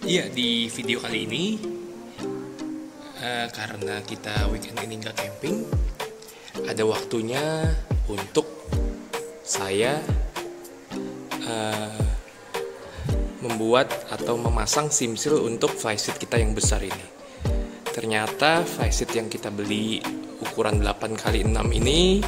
Iya, di video kali ini karena kita weekend ini nggak camping, ada waktunya untuk saya membuat atau memasang SIMSIL untuk flysheet kita yang besar ini. Ternyata flysheet yang kita beli ukuran 8x6 ini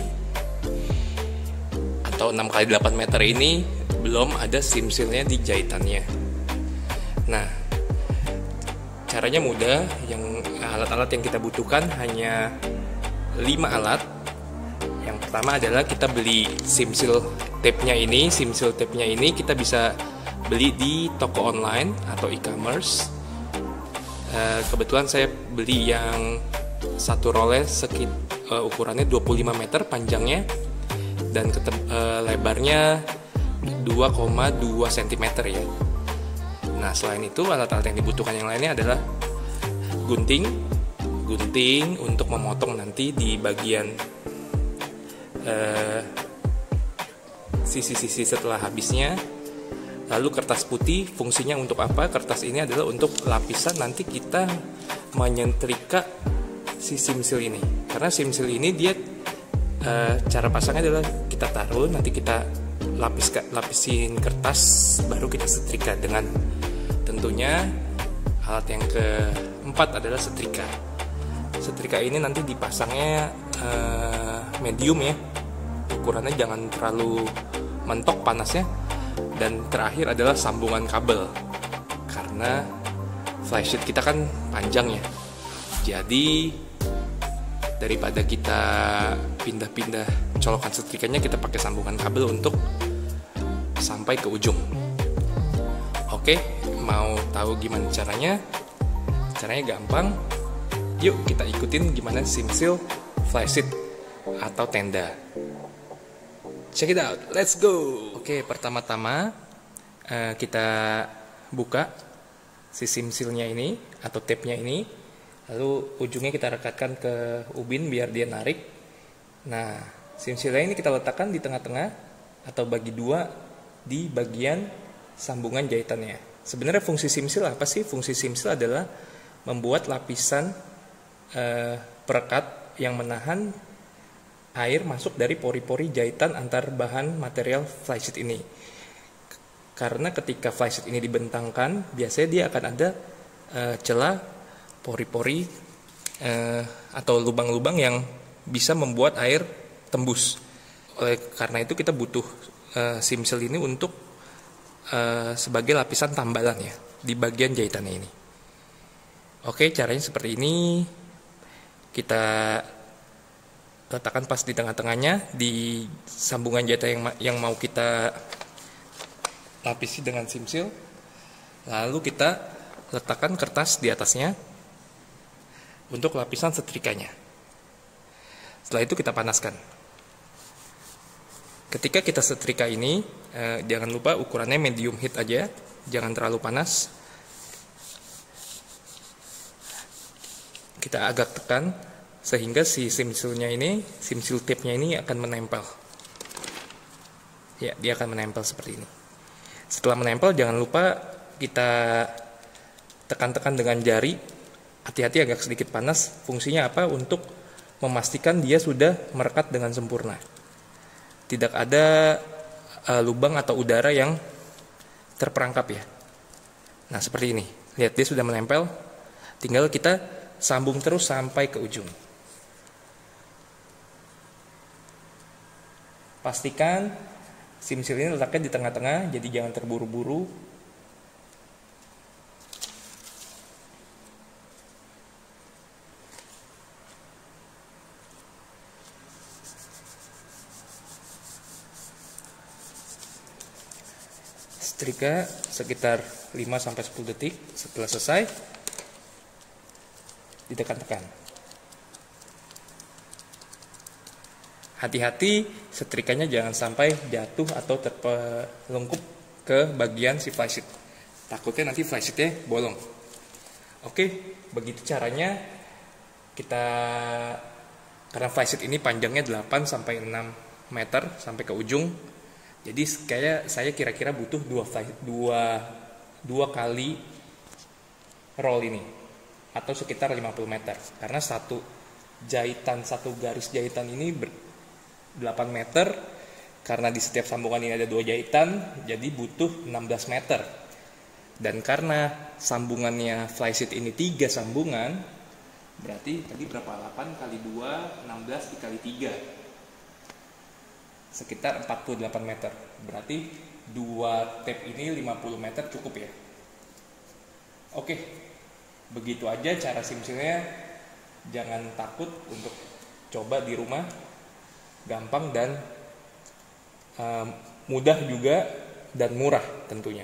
atau 6x8 meter ini belum ada SIMSILnya di jahitannya. Nah, caranya mudah. Yang alat-alat yang kita butuhkan hanya 5 alat. Yang pertama adalah kita beli SIMSIL tape-nya ini. SIMSIL tape-nya ini kita bisa beli di toko online atau e-commerce. Kebetulan saya beli yang satu roller ukurannya 25 meter panjangnya dan lebarnya 2,2 cm ya. Nah, selain itu alat-alat yang dibutuhkan yang lainnya adalah gunting untuk memotong nanti di bagian sisi-sisi setelah habisnya. Lalu kertas putih, fungsinya untuk apa? Kertas ini adalah untuk lapisan nanti kita menyetrika si SIMSIL ini. Karena SIMSIL ini dia cara pasangnya adalah kita taruh, nanti kita lapisin kertas, baru kita setrika dengan tentunya alat yang keempat adalah setrika. Setrika ini nanti dipasangnya medium ya, ukurannya jangan terlalu mentok panasnya. Dan terakhir adalah sambungan kabel, karena flysheet kita kan panjang ya. Jadi daripada kita pindah-pindah colokan setrikanya, kita pakai sambungan kabel untuk sampai ke ujung. Oke, mau tahu gimana caranya? Caranya gampang. Yuk kita ikutin gimana SIMSIL flysheet atau tenda. Check it out, let's go. Oke, pertama-tama kita buka si SIMSIL-nya ini atau tape-nya ini. Lalu ujungnya kita rekatkan ke ubin biar dia narik. Nah, SIMSIL-nya ini kita letakkan di tengah-tengah atau bagi dua di bagian sambungan jahitannya. Sebenarnya fungsi SIMSIL apa sih? Fungsi SIMSIL adalah membuat lapisan perekat yang menahan air masuk dari pori-pori jahitan antar bahan material flysheet ini. Karena ketika flysheet ini dibentangkan, biasanya dia akan ada celah pori-pori atau lubang-lubang yang bisa membuat air tembus. Oleh karena itu kita butuh SIMSIL ini untuk sebagai lapisan tambalan ya di bagian jahitannya ini. Oke, caranya seperti ini. Kita letakkan pas di tengah-tengahnya di sambungan jahitan yang mau kita lapisi dengan SIMSIL. Lalu kita letakkan kertas di atasnya untuk lapisan setrikanya. Setelah itu kita panaskan. Ketika kita setrika ini, jangan lupa ukurannya medium heat aja, jangan terlalu panas. Kita agak tekan sehingga si SIMSIL-nya ini, SIMSIL tape-nya ini akan menempel. Ya, dia akan menempel seperti ini. Setelah menempel, jangan lupa kita tekan-tekan dengan jari. Hati-hati agak sedikit panas. Fungsinya apa? Untuk memastikan dia sudah merekat dengan sempurna. Tidak ada lubang atau udara yang terperangkap ya. Nah, seperti ini. Lihat, dia sudah menempel. Tinggal kita sambung terus sampai ke ujung. Pastikan SIMSIL ini letaknya di tengah-tengah, jadi jangan terburu-buru. Setrika sekitar 5-10 detik. Setelah selesai, ditekan-tekan. Hati-hati setrikanya jangan sampai jatuh atau terpelungkup ke bagian si flysheet. Takutnya nanti flysheetnya bolong. Oke, begitu caranya. Karena flysheet ini panjangnya 8-6 meter sampai ke ujung. Jadi saya kira-kira butuh dua kali roll ini, atau sekitar 50 meter. Karena satu garis jahitan ini 8 meter, karena di setiap sambungan ini ada 2 jahitan, jadi butuh 16 meter. Dan karena sambungannya flysheet ini 3 sambungan, berarti tadi berapa? 8 kali 2, 16 dikali 3, sekitar 48 meter. Berarti 2 tape ini 50 meter cukup ya. Oke, begitu aja cara simsilnya. Jangan takut untuk coba di rumah, gampang dan mudah juga, dan murah tentunya.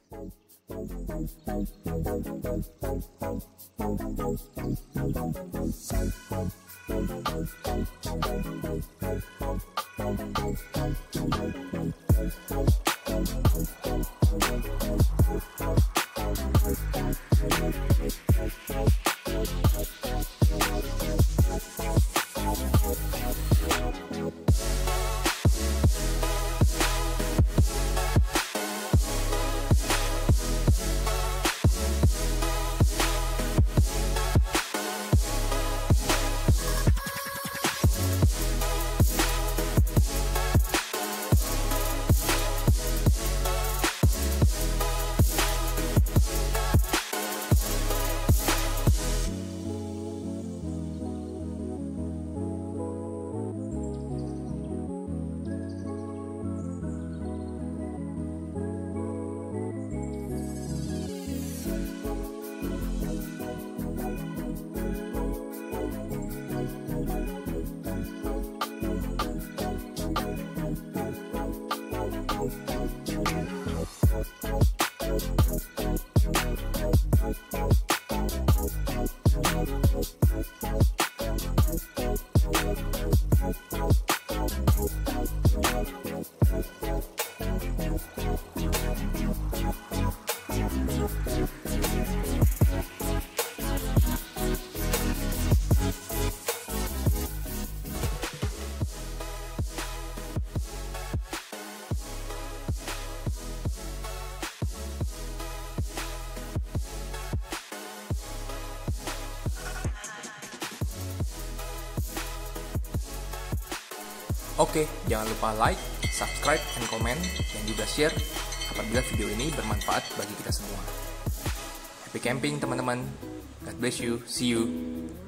Oke, jangan lupa like, subscribe, and comment, dan juga share apabila video ini bermanfaat bagi kita semua. Happy camping teman-teman. God bless you. See you.